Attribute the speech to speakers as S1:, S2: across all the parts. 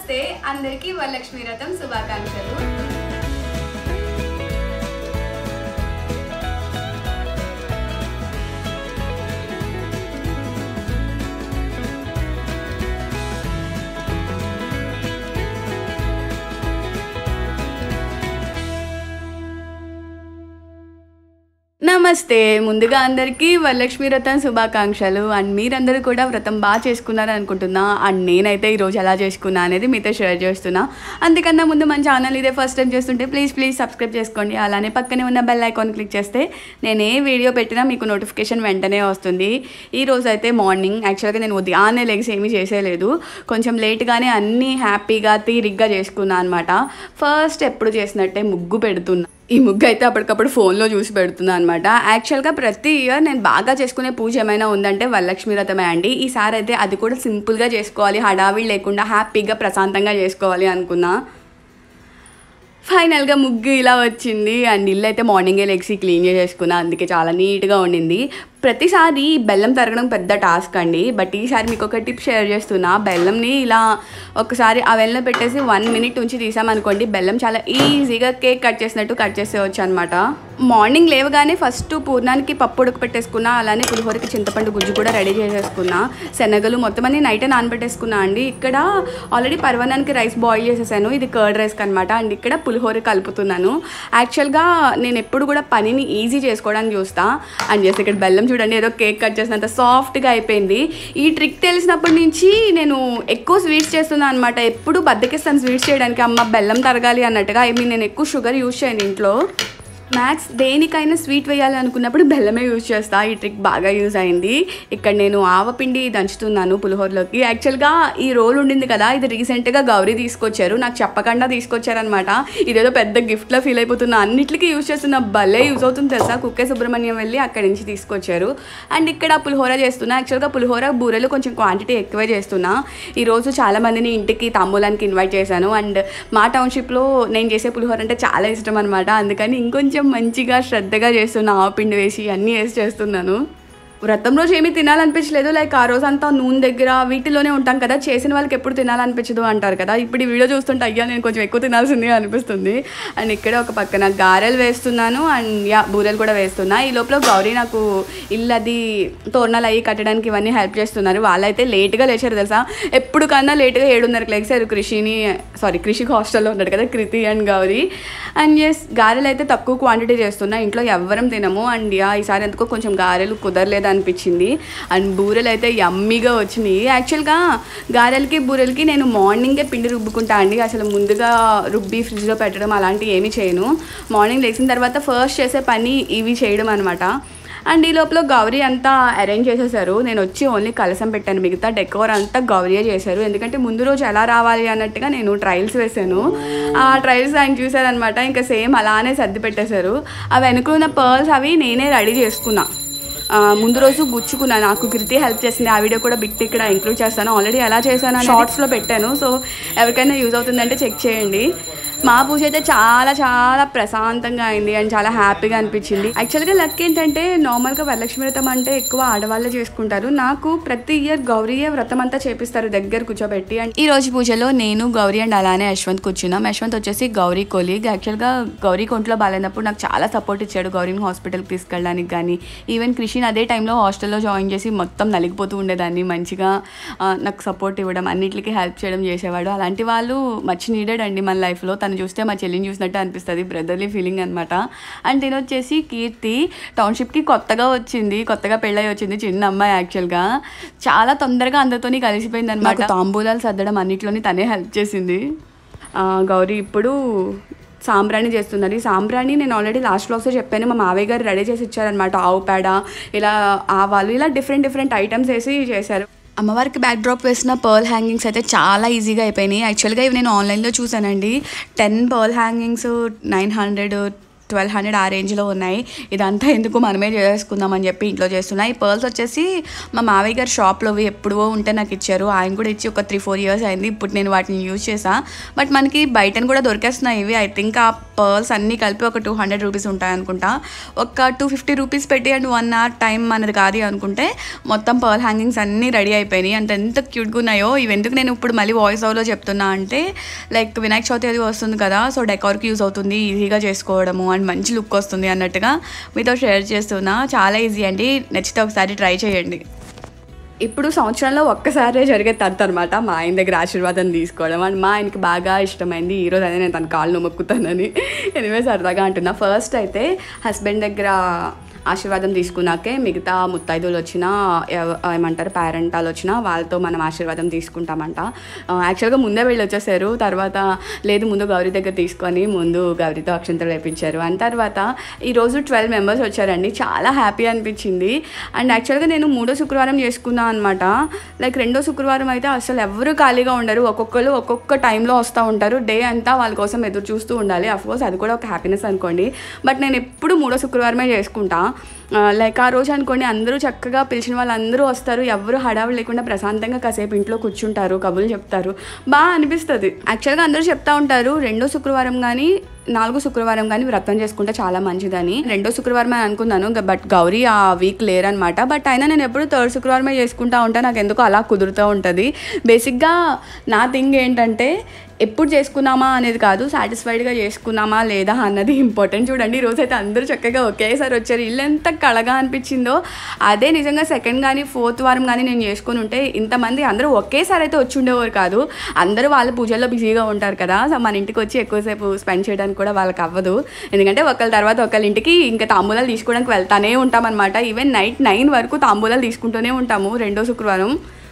S1: నమస్తే అందరికీ వరలక్ష్మి వ్రతం శుభాకాంక్షలు. నమస్తే. ముందుగా అందరికీ వరలక్ష్మి వ్రతం శుభాకాంక్షలు. అండ్ మీరందరూ కూడా వ్రతం బాగా చేసుకున్నారు అనుకుంటున్నా. అండ్ నేనైతే ఈరోజు ఎలా చేసుకున్నా అనేది మీతో షేర్ చేస్తున్నా. అందుకన్నా ముందు మన ఛానల్ ఇదే ఫస్ట్ టైం చేస్తుంటే ప్లీజ్ సబ్స్క్రైబ్ చేసుకోండి. అలానే పక్కనే ఉన్న బెల్ ఐకాన్ క్లిక్ చేస్తే నేను ఏ వీడియో పెట్టినా మీకు నోటిఫికేషన్ వెంటనే వస్తుంది. ఈరోజు అయితే మార్నింగ్ యాక్చువల్గా నేను ఉదయాన్నే లెగ్స్ ఏమీ చేసేయలేదు, కొంచెం లేట్గానే అన్నీ హ్యాపీగా తీరిగ్గా చేసుకున్నా అనమాట. ఫస్ట్ ఎప్పుడు చేసినట్టే ముగ్గు పెడుతున్నా. ఈ ముగ్గు అయితే అప్పటికప్పుడు ఫోన్లో చూసి పెడుతున్నా అనమాట. యాక్చువల్గా ప్రతి ఇయర్ నేను బాగా చేసుకునే పూజ ఏమైనా ఉందంటే వరలక్ష్మి వ్రతమే అండి. ఈసారి అయితే అది కూడా సింపుల్గా చేసుకోవాలి, హడావిడి లేకుండా హ్యాపీగా ప్రశాంతంగా చేసుకోవాలి అనుకున్నా. ఫైనల్గా ముగ్గు ఇలా వచ్చింది. అండ్ ఇల్లు అయితే మార్నింగే లెగ్సి క్లీన్ చేసేసుకున్నా, అందుకే చాలా నీట్గా ఉండింది. ప్రతిసారి బెల్లం తరగడం పెద్ద టాస్క్ అండి, బట్ ఈసారి మీకు ఒక టిప్ షేర్ చేస్తున్నా. బెల్లంని ఇలా ఒకసారి ఆ వెల్లలో పెట్టేసి 1 minute ఉంచి తీసామనుకోండి, బెల్లం చాలా ఈజీగా కేక్ కట్ చేసినట్టు కట్ చేసేవచ్చు అనమాట. మార్నింగ్ లేవగానే ఫస్ట్ పూర్ణానికి పప్పు ఉడకపెట్టేసుకున్నా, అలానే పులిహోరకి చింతపండు గుజ్జు కూడా రెడీ చేసేసుకున్నా. శనగలు మొత్తం అన్ని నైటే నానబెట్టేసుకున్నా అండి. ఇక్కడ ఆల్రెడీ పరవానానికి రైస్ బాయిల్ చేసేసాను, ఇది కర్డ్ రైస్కి అనమాట. అండ్ ఇక్కడ పులిహోర కలుపుతున్నాను. యాక్చువల్గా నేను ఎప్పుడు కూడా పనిని ఈజీ చేసుకోవడానికి చూస్తా. అండ్ చేస్తే ఇక్కడ బెల్లం చూడండి ఏదో కేక్ కట్ చేసినంత సాఫ్ట్గా అయిపోయింది. ఈ ట్రిక్ తెలిసినప్పటి నుంచి నేను ఎక్కువ స్వీట్స్ చేస్తున్నాను అనమాట. ఎప్పుడు బద్దకిస్తాను స్వీట్స్ చేయడానికి, అమ్మ బెల్లం తరగాలి అన్నట్టుగా. నేను ఎక్కువ షుగర్ యూజ్ చేయను ఇంట్లో. మ్యాక్స్ దేనికైనా స్వీట్ వేయాలి అనుకున్నప్పుడు బెల్లమే యూజ్ చేస్తా. ఈ ట్రిక్ బాగా యూజ్ అయింది. ఇక్కడ నేను ఆవపిండి దంచుతున్నాను పులిహోరలోకి. యాక్చువల్గా ఈ రోల్ ఉండింది కదా, ఇది రీసెంట్గా గౌరీ తీసుకొచ్చారు, నాకు చెప్పకుండా తీసుకొచ్చారనమాట. ఇదేదో పెద్ద గిఫ్ట్లో ఫీల్ అయిపోతున్నా. అన్నిటికీ యూజ్ చేస్తున్న, భలే యూజ్ అవుతుంది తెలుసా. కుక్కే సుబ్రహ్మణ్యం వెళ్ళి అక్కడి నుంచి తీసుకొచ్చారు. అండ్ ఇక్కడ పులిహోర చేస్తున్నా. యాక్చువల్గా పులిహోర బూరెలు కొంచెం క్వాంటిటీ ఎక్కువే చేస్తున్నా. ఈరోజు చాలామందిని ఇంటికి తాంబూలానికి ఇన్వైట్ చేశాను. అండ్ మా టౌన్షిప్లో నేను చేసే పులిహోర అంటే చాలా ఇష్టం అనమాట. అందుకని ఇంకొంచెం మంచిగా శ్రద్ధగా చేస్తున్నా. ఆవపిండి వేసి అన్నీ వేసి చేస్తున్నాను. వ్రతం రోజు ఏమీ తినాలనిపించలేదు, లైక్ ఆ రోజు అంతా నూనె దగ్గర వీటిలోనే ఉంటాం కదా, చేసిన వాళ్ళకి ఎప్పుడు తినాలనిపించదు అంటారు కదా. ఇప్పుడు ఈ వీడియో చూస్తుంటే అయ్యా నేను కొంచెం ఎక్కువ తినాల్సిందే అనిపిస్తుంది. అండ్ ఇక్కడ ఒక పక్కన గారెలు వేస్తున్నాను, అండ్ బూరెలు కూడా వేస్తున్నా. ఈ లోపల గౌరీ నాకు ఇల్లు అది తోరణాలు అయ్యి కట్టడానికి ఇవన్నీ హెల్ప్ చేస్తున్నారు. వాళ్ళైతే లేట్గా లేచారు తెలుసా. ఎప్పుడు కన్నా లేట్గా 7:30కి లేచారు. కృషికి హాస్టల్లో ఉన్నాడు కదా కృతి అండ్ గౌరీ. అండ్ గారెలు అయితే తక్కువ క్వాంటిటీ చేస్తున్నా, ఇంట్లో ఎవ్వరం తినము. అండ్ ఈసారి ఎందుకో కొంచెం గారెలు కుదరలేదు అనిపించింది. అండ్ బూరెలు అయితే యమ్మీగా వచ్చినాయి. యాక్చువల్గా గారెలకి బూరెలకి నేను మార్నింగే పిండి రుబ్బుకుంటా అండి. అసలు ముందుగా రుబ్బి ఫ్రిడ్జ్లో పెట్టడం అలాంటివి ఏమీ చేయను. మార్నింగ్ లేచిన తర్వాత ఫస్ట్ చేసే పని ఇవి చేయడం అనమాట. అండ్ ఈ లోపల గౌరీ అంతా అరేంజ్ చేసేసారు. నేను వచ్చి ఓన్లీ కలసం పెట్టాను, మిగతా డెకోర్ అంతా గౌరీయే చేశారు. ఎందుకంటే ముందు రోజు ఎలా రావాలి అన్నట్టుగా నేను ట్రయల్స్ వేసాను. ఆ ట్రయల్స్ ఆయన చూశారనమాట. ఇంకా సేమ్ అలానే సర్ది పెట్టేశారు. ఆ వెనుక ఉన్న పర్ల్స్ అవి నేనే రెడీ చేసుకున్నా. ముందు రోజు గుచ్చుకున్నాను, నాకు కృతి హెల్ప్ చేసింది. ఆ వీడియో కూడా బిట్ ఇక్కడ ఇంక్లూడ్ చేస్తాను. ఆల్రెడీ ఎలా చేశాను షార్ట్స్లో పెట్టాను, సో ఎవరికైనా యూజ్ అవుతుందంటే చెక్ చేయండి. మా పూజ అయితే చాలా చాలా ప్రశాంతంగా అయింది అండ్ చాలా హ్యాపీగా అనిపించింది. యాక్చువల్గా లక్ ఏంటంటే నార్మల్గా వరలక్ష్మి వ్రతం అంటే ఎక్కువ ఆడవాళ్ళే చేసుకుంటారు. నాకు ప్రతి ఇయర్ గౌరీయే వ్రతం అంతా చేపిస్తారు దగ్గర కూర్చోబెట్టి. అండ్ ఈ రోజు పూజలో నేను గౌరీ అండ్ అలానే యశ్వంత్ కూర్చున్నాం. యశ్వంత్ వచ్చేసి గౌరీ కొలీగ్. యాక్చువల్గా గౌరీ ఒంట్లో బాగాలేనప్పుడు నాకు చాలా సపోర్ట్ ఇచ్చాడు, గౌరీని హాస్పిటల్కి తీసుకెళ్ళడానికి కానీ. ఈవెన్ కృషిని అదే టైంలో హాస్టల్లో జాయిన్ చేసి మొత్తం నలిగిపోతూ ఉండేదాన్ని, మంచిగా నాకు సపోర్ట్ ఇవ్వడం, అన్నిటికీ హెల్ప్ చేయడం చేసేవాడు. అలాంటి వాళ్ళు మచ్ నీడెడ్ అండి మన లైఫ్లో. తను చూస్తే మా చెల్లిని చూసినట్టు అనిపిస్తుంది, బ్రదర్లీ ఫీలింగ్ అనమాట. అండ్ తిని వచ్చేసి కీర్తి టౌన్షిప్కి కొత్తగా పెళ్ళై వచ్చింది, చిన్న అమ్మాయి. యాక్చువల్గా చాలా తొందరగా అందరితోని కలిసిపోయింది అనమాట. తాంబూలాలు సర్దడం అన్నిట్లోని తనే హెల్ప్ చేసింది. గౌరీ ఇప్పుడు సాంబ్రాణి చేస్తున్నది. సాంబ్రాణి నేను ఆల్రెడీ లాస్ట్ బ్లాగ్స్లో చెప్పాను, మా మావయ్య గారు రెడీ చేసి ఇచ్చారనమాట. ఆవు పేడ, ఇలా ఆవాలు, ఇలా డిఫరెంట్ ఐటమ్స్ వేసి చేశారు. అమ్మవారికి బ్యాక్ డ్రాప్ వేసిన పర్ల్ హ్యాంగింగ్స్ అయితే చాలా ఈజీగా అయిపోయినాయి. యాక్చువల్గా ఇవి నేను ఆన్లైన్లో చూసానండి. 10 పర్ల్ హ్యాంగింగ్స్ 900, 1200 ఆ రేంజ్లో ఉన్నాయి. ఇదంతా ఎందుకు మనమే చేసుకుందామని చెప్పి ఇంట్లో చేస్తున్నాయి. ఈ పర్ల్స్ వచ్చేసి మా మావయ్య గారు షాప్లోవి ఎప్పుడో ఉంటే నాకు ఇచ్చారు. ఆయన కూడా ఇచ్చి ఒక 3-4 ఇయర్స్ అయింది. ఇప్పుడు నేను వాటిని యూజ్ చేశాను. బట్ మనకి బయటను కూడా దొరికేస్తున్నాయి ఇవి. ఐ థింక్ ఆ పర్ల్స్ అన్నీ కలిపి ఒక 200 రూపీస్ ఉంటాయి అనుకుంటా. ఒక 250 రూపీస్ పెట్టి అండ్ 1 hour టైం మనది కాదు అనుకుంటే మొత్తం పర్ల్ హ్యాంగింగ్స్ అన్నీ రెడీ అయిపోయినాయి. అంటే ఎంత క్యూట్గా ఉన్నాయో. ఇవి ఎందుకు నేను ఇప్పుడు మళ్ళీ వాయిస్ ఓవర్లో చెప్తున్నా అంటే లైక్ వినాయక చవితి అది వస్తుంది కదా, సో డెకార్కి యూజ్ అవుతుంది, ఈజీగా చేసుకోవడము అండ్ మంచి లుక్ వస్తుంది అన్నట్టుగా మీతో షేర్ చేస్తున్నా. చాలా ఈజీ అండి, నచ్చితే ఒకసారి ట్రై చేయండి. ఇప్పుడు సంవత్సరంలో ఒక్కసారే జరిగే తంతు అనమాట మా ఆయన దగ్గర ఆశీర్వాదం తీసుకోవడం. అండ్ మా ఆయనకి బాగా ఇష్టమైంది. ఈరోజు అదే నేను తన కాళ్ళు మొక్కుతానని ఎనివే సరదాగా అంటున్నా. ఫస్ట్ అయితే హస్బెండ్ దగ్గర ఆశీర్వాదం తీసుకున్నాకే మిగతా ముత్తైదులు వచ్చినా ఏమంటారు పేరెంటాలు వచ్చినా వాళ్ళతో మనం ఆశీర్వాదం తీసుకుంటామంట. యాక్చువల్గా ముందే వీళ్ళు వచ్చేసారు. తర్వాత లేదు ముందు గౌరీ దగ్గర తీసుకొని ముందు గౌరీతో అక్షంతలు వేయించారు. అండ్ తర్వాత ఈరోజు 12 మెంబర్స్ వచ్చారండి. చాలా హ్యాపీ అనిపించింది. అండ్ యాక్చువల్గా నేను 3వ శుక్రవారం చేసుకున్నాను అనమాట. లైక్ 2వ శుక్రవారం అయితే అసలు ఎవరు ఖాళీగా ఉండరు. ఒక్కొక్కరు ఒక్కొక్క టైంలో వస్తూ ఉంటారు. డే అంతా వాళ్ళ కోసం ఎదురు చూస్తూ ఉండాలి. అఫ్కోర్స్ అది కూడా ఒక హ్యాపీనెస్ అనుకోండి. బట్ నేను ఎప్పుడు 3వ శుక్రవారమే చేసుకుంటా. లైక్ ఆ రోజు అనుకోండి అందరూ చక్కగా పిలిచిన వాళ్ళందరూ వస్తారు. ఎవరు హడావులు లేకుండా ప్రశాంతంగా కాసేపు ఇంట్లో కూర్చుంటారు, కబుర్లు చెప్తారు, బాగా అనిపిస్తుంది. యాక్చువల్గా అందరూ చెప్తా ఉంటారు 2వ శుక్రవారం కానీ 4వ శుక్రవారం కానీ వ్రతం చేసుకుంటే చాలా మంచిదని. 2వ శుక్రవారం అని అనుకున్నాను, బట్ గౌరీ ఆ వీక్ లేరనమాట. బట్ అయినా నేను ఎప్పుడు 3rd శుక్రవారమే చేసుకుంటా ఉంటాను. నాకు ఎందుకో అలా కుదురుతూ ఉంటుంది. బేసిక్గా నా థింగ్ ఏంటంటే ఎప్పుడు చేసుకున్నామా అనేది కాదు, సాటిస్ఫైడ్గా చేసుకున్నామా లేదా అన్నది ఇంపార్టెంట్. చూడండి ఈరోజు అయితే అందరూ చక్కగా ఒకేసారి వచ్చారు. ఇల్లు ఎంత కళగా అనిపించిందో. అదే నిజంగా 2nd కానీ 4th వారం కానీ నేను చేసుకుని ఉంటే ఇంతమంది అందరూ ఒకేసారి అయితే వచ్చి ఉండేవారు కాదు. అందరూ వాళ్ళ పూజల్లో బిజీగా ఉంటారు కదా. సో మన ఇంటికి వచ్చి ఎక్కువసేపు స్పెండ్ చేయడానికి కూడా వాళ్ళకి అవ్వదు. ఎందుకంటే ఒకళ్ళ తర్వాత ఒకళ్ళ ఇంటికి ఇంకా తాంబూలాలు తీసుకోవడానికి వెళ్తానే ఉంటామన్నమాట. ఈవెన్ నైట్ 9 వరకు తాంబూలాలు తీసుకుంటూనే ఉంటాము 2వ శుక్రవారం.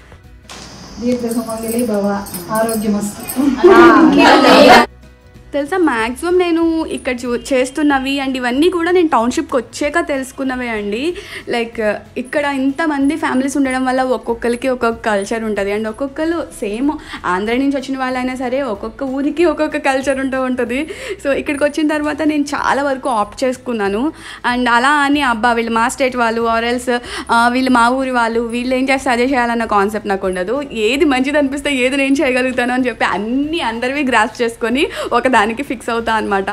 S1: తెలుసా మ్యాక్సిమం నేను ఇక్కడ చేస్తున్నవి అండ్ ఇవన్నీ కూడా నేను టౌన్షిప్కి వచ్చాక తెలుసుకున్నవే అండి. లైక్ ఇక్కడ ఇంతమంది ఫ్యామిలీస్ ఉండడం వల్ల ఒక్కొక్కరికి ఒక్కొక్క కల్చర్ ఉంటుంది. అండ్ ఒక్కొక్కరు సేమ్ ఆంధ్ర నుంచి వచ్చిన వాళ్ళైనా సరే ఒక్కొక్క ఊరికి ఒక్కొక్క కల్చర్ ఉంటుంది. సో ఇక్కడికి వచ్చిన తర్వాత నేను చాలా వరకు ఆప్ట్ చేసుకున్నాను. అండ్ అలా అని అబ్బా వీళ్ళు మా స్టేట్ వాళ్ళు ఆర్ఎల్స్ వీళ్ళు మా ఊరి వాళ్ళు, వీళ్ళు ఏం చేస్తే అదే చేయాలన్న కాన్సెప్ట్ నాకు ఉండదు. ఏది మంచిది అనిపిస్తే ఏది నేను చేయగలుగుతాను అని చెప్పి అన్నీ అందరివి గ్రాస్ప్ చేసుకొని ఒక దానికి ఫిక్స్ అవుతా అనమాట.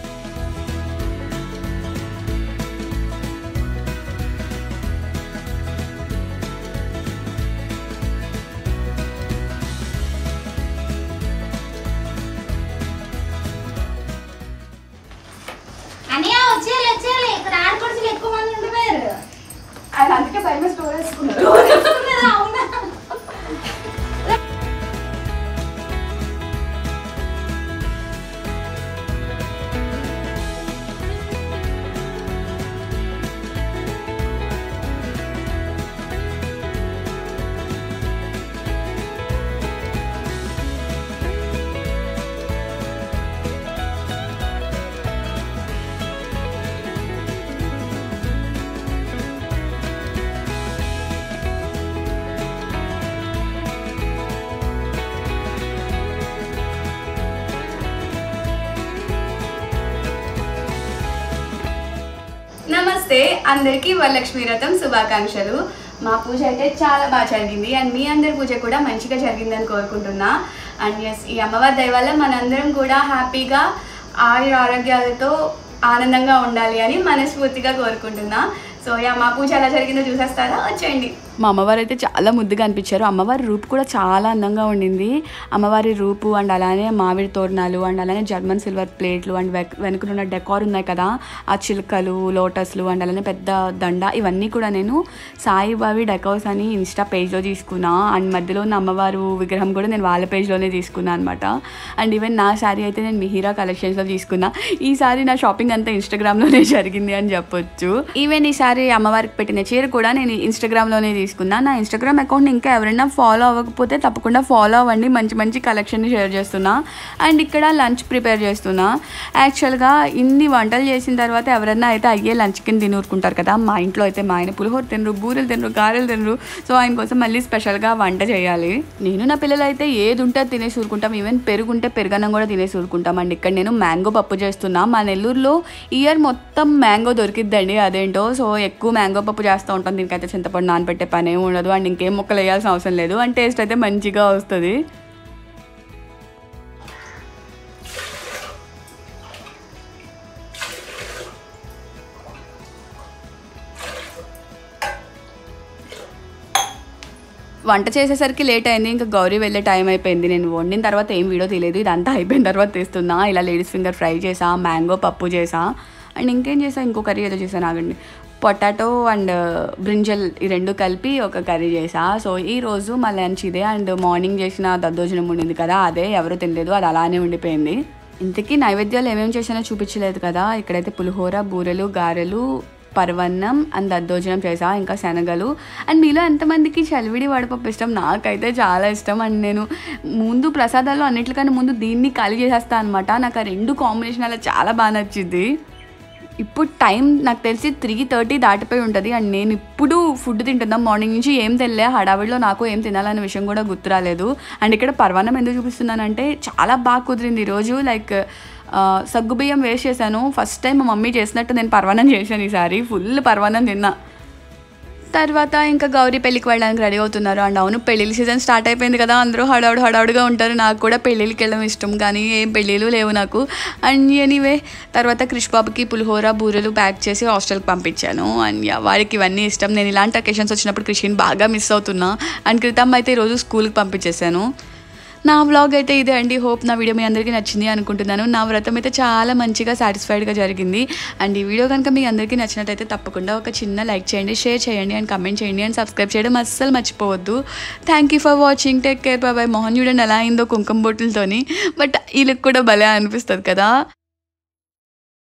S1: అందుకే భయమే స్టోర్ వేసుకున్నారు. నమస్తే అందరికీ వరలక్ష్మి వ్రతం శుభాకాంక్షలు. మా పూజ అయితే చాలా బాగా జరిగింది అండ్ మీ అందరి పూజ కూడా మంచిగా జరిగిందని కోరుకుంటున్నా. అండ్ ఎస్ ఈ అమ్మవారి దయ వల్ల మనందరం కూడా హ్యాపీగా ఆరోగ్యాలతో ఆనందంగా ఉండాలి అని మనస్ఫూర్తిగా కోరుకుంటున్నా. సో మా పూజ ఎలా జరిగిందో చూసేస్తారా, వచ్చేయండి. మా అమ్మవారు అయితే చాలా ముద్దుగా అనిపించారు. అమ్మవారి రూపు కూడా చాలా అందంగా ఉండింది. అమ్మవారి రూపు అండ్ అలానే మామిడి తోరణాలు అండ్ అలానే జర్మన్ సిల్వర్ ప్లేట్లు అండ్ వెనుకనున్న డెకార్ ఉన్నాయి కదా, ఆ చిలుకలు, లోటస్లు అండ్ అలానే పెద్ద దండ, ఇవన్నీ కూడా నేను సాయిబాబా డెకార్స్ అని ఇన్స్టా పేజ్లో తీసుకున్నా. అండ్ మధ్యలో ఉన్న అమ్మవారు విగ్రహం కూడా నేను వాళ్ళ పేజ్లోనే తీసుకున్నాను అనమాట. అండ్ ఈవెన్ నా శారీ అయితే నేను మిహిరా కలెక్షన్స్లో తీసుకున్నా. ఈ సారీ నా షాపింగ్ అంతా ఇన్స్టాగ్రామ్లోనే జరిగింది అని చెప్పొచ్చు. ఈవెన్ ఈ సారీ అమ్మవారికి పెట్టిన చీర కూడా నేను ఇన్స్టాగ్రామ్లోనే తీసుకున్నా. నా ఇన్స్టాగ్రామ్ అకౌంట్ని ఇంకా ఎవరైనా ఫాలో అవ్వకపోతే తప్పకుండా ఫాలో అవ్వండి. మంచి మంచి కలెక్షన్ని షేర్ చేస్తున్నా. అండ్ ఇక్కడ లంచ్ ప్రిపేర్ చేస్తున్నా. యాక్చువల్గా ఇన్ని వంటలు చేసిన తర్వాత ఎవరైనా అయితే అయ్యే లంచ్ కింద తినూరుకుంటారు కదా. మా ఇంట్లో అయితే మా ఆయన పులిహోర తినరు, బూరెలు తినరు, గారెలు తినరు. సో ఆయన కోసం మళ్ళీ స్పెషల్గా వంట చేయాలి. నేను నా పిల్లలు అయితే ఏది ఉంటే తినేసి ఊరుకుంటాం. ఈవెన్ పెరుగు ఉంటే పెరుగన్నం కూడా తినేసి ఊరుకుంటాం. అండ్ ఇక్కడ నేను మ్యాంగో పప్పు చేస్తున్నా. మా నెల్లూరులో ఇయర్ మొత్తం మ్యాంగో దొరికిద్దండి, అదేంటో. సో ఎక్కువ మ్యాంగో పప్పు చేస్తూ ఉంటాం. దీనికైతే చింతపండు నానబెట్టే పని ఏమి ఉండదు. అండ్ ఇంకేం ముక్కలు వేయాల్సిన అవసరం లేదు. అండ్ టేస్ట్ అయితే మంచిగా వస్తుంది. వంట చేసేసరికి లేట్ అయింది. ఇంకా గౌరీ వెళ్ళే టైం అయిపోయింది. నేను వండిన తర్వాత ఏం వీడియో తీయలేదు. ఇదంతా అయిపోయిన తర్వాత తీస్తున్నా. ఇలా లేడీస్ ఫింగర్ ఫ్రై చేసా, మ్యాంగో పప్పు చేసా. అండ్ ఇంకేం చేసా, ఇంకో కర్రీ ఏదో చేశాను ఆగండి. పొటాటో అండ్ బ్రింజల్ ఈ రెండు కలిపి ఒక కర్రీ చేసా. సో ఈరోజు మా లంచ్ ఇదే. అండ్ మార్నింగ్ చేసిన దద్దోజనం ఉండింది కదా, అదే ఎవరు తినలేదు, అది అలానే ఉండిపోయింది. ఇంతకీ నైవేద్యాలు ఏమేమి చేసానో చూపించలేదు కదా. ఇక్కడైతే పులిహోర, బూరెలు, గారెలు, పరవన్నం అండ్ దద్దోజనం చేసా, ఇంకా శనగలు. అండ్ మీలో ఎంతమందికి చలివిడి వడపప్పు ఇష్టం? నాకైతే చాలా ఇష్టం. అండ్ నేను ముందు ప్రసాదాల్లో అన్నిటికన్నా ముందు దీన్ని ఖాళీ చేసేస్తాను అనమాట. నాకు ఆ రెండు కాంబినేషన్ అలా చాలా బాగా నచ్చింది. ఇప్పుడు టైం నాకు తెలిసి 3:30 దాటిపోయి ఉంటుంది. అండ్ నేను ఇప్పుడు ఫుడ్ తింటున్నాం. మార్నింగ్ నుంచి ఏం తెలియలే, హడావిడిలో నాకు ఏం తినాలనే విషయం కూడా గుర్తురాలేదు. అండ్ ఇక్కడ పరవాన్నం ఎందుకు చూపిస్తున్నానంటే చాలా బాగా కుదిరింది ఈరోజు. లైక్ సగ్గుబియ్యం వేస్ట్ చేశాను. ఫస్ట్ టైం మా మమ్మీ చేసినట్టు నేను పరవాన్నం చేశాను ఈసారి. ఫుల్ పరవాన్నం తిన్నా. తర్వాత ఇంకా గౌరీ పెళ్ళికి వెళ్ళడానికి రెడీ అవుతున్నారు. అండ్ అవును, పెళ్ళిళ్ళ సీజన్ స్టార్ట్ అయిపోయింది కదా, అందరూ హడావుడిగా ఉంటారు. నాకు కూడా పెళ్ళిళ్ళకి వెళ్ళడం ఇష్టం, కానీ ఏం పెళ్ళిళ్ళు లేవు నాకు. అండ్ ఎనీవే తర్వాత క్రిష్ బాబుకి పులిహోర, బూరెలు ప్యాక్ చేసి హాస్టల్కి పంపించాను. అండ్ వాడికి ఇవన్నీ ఇష్టం. నేను ఇలాంటి అకేషన్స్ వచ్చినప్పుడు క్రిష్ని బాగా మిస్ అవుతున్నా. అండ్ క్రితం అయితే ఈరోజు స్కూల్కి పంపించేశాను. నా వ్లాగ్ అయితే ఇదే అండి. హోప్ నా వీడియో మీ అందరికీ నచ్చింది అనుకుంటున్నాను. నా వ్రతం అయితే చాలా మంచిగా సాటిస్ఫైడ్గా జరిగింది. అండ్ ఈ వీడియో కనుక మీ అందరికీ నచ్చినట్టయితే తప్పకుండా ఒక చిన్న లైక్ చేయండి, షేర్ చేయండి, అండ్ కమెంట్ చేయండి, అండ్ సబ్స్క్రైబ్ చేయడం అస్సలు మర్చిపోవద్దు. Thank you for watching. Take care. Bye. Mohan చూడండి ఎలా అయిందో కుంకుమ బొట్టులతోని. బట్ ఈ లుక్ కూడా భలే అనిపిస్తుంది కదా.